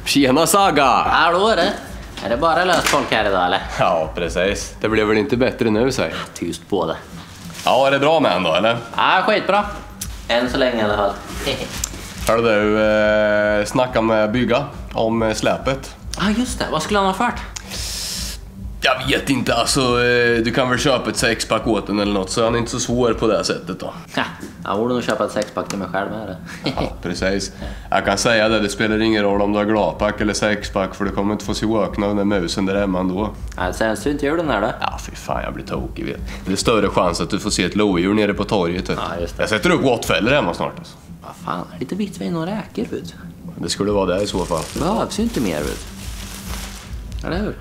Tjena Saga! Hallå det. Är det bara löst folk här idag eller? Ja, precis. Det blev väl inte bättre nu, säg. Tyst på det. Ja, är det bra med ändå, eller? Ja, skitbra. Än så länge i alla fall. Hörde du, snacka med Bygga om släpet. Ja, just det. Vad skulle han ha fört? Jag vet inte, alltså du kan väl köpa ett sexpack åt den eller något, så han är inte så svår på det sättet då. Ja, jag borde nog köpa ett sexpack till mig själv med det. Ja, precis. Jag kan säga det spelar ingen roll om du har gladpack eller sexpack, för du kommer inte få se ökna under musen där hemma ändå. Ja, sen så inte julen där då? Ja, fy fan, jag blir tokig, vet. Det är större chans att du får se ett lodjur nere på torget. Ja, just det. Jag sätter upp gottfällor hemma snart alltså. Vad fan, lite vitvin och räkor ut. Det skulle vara det i så fall. Det behövs ju inte mer ut. Eller hur?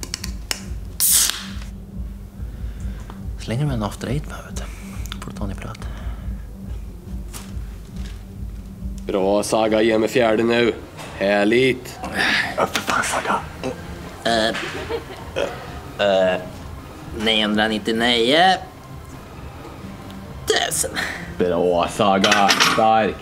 Slänger du med en after eight med, vet du. Får du ta en i plöt. Bra Saga, ge mig fjärde nu. Härligt. Ja, för fan Saga. 999 000. Bra Saga, starkt.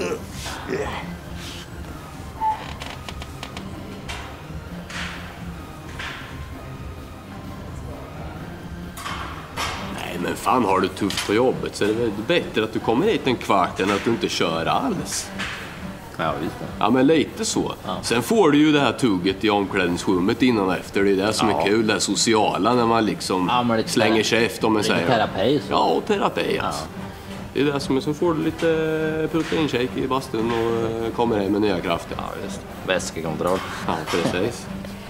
Nej men fan, har du tufft på jobbet så är det väl bättre att du kommer hit en kvart än att du inte kör alls. Ja, visst. Ja, men lite så. Ja. Sen får du ju det här tugget i omklädningsrummet innan och efter. Det är det som är kul, det sociala när man liksom slänger käft om man säger. Terapi så. Ja, och terapi alltså. Det är det som är, så får du lite proteinshake i bastun och kommer hem med nya krafter. Ja, just. Väskekontroll. Ja, precis.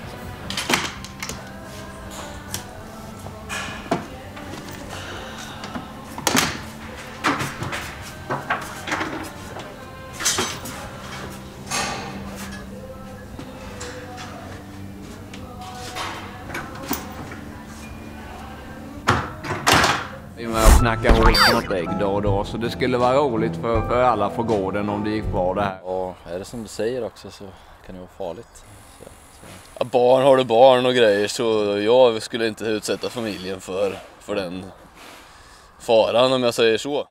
Jag snackar hårt på något ägg då och då, så det skulle vara roligt för alla på gården om det gick bra det här. Ja, är det som du säger också så kan det vara farligt. Ja, barn, har du barn och grejer så jag skulle inte utsätta familjen för den faran om jag säger så.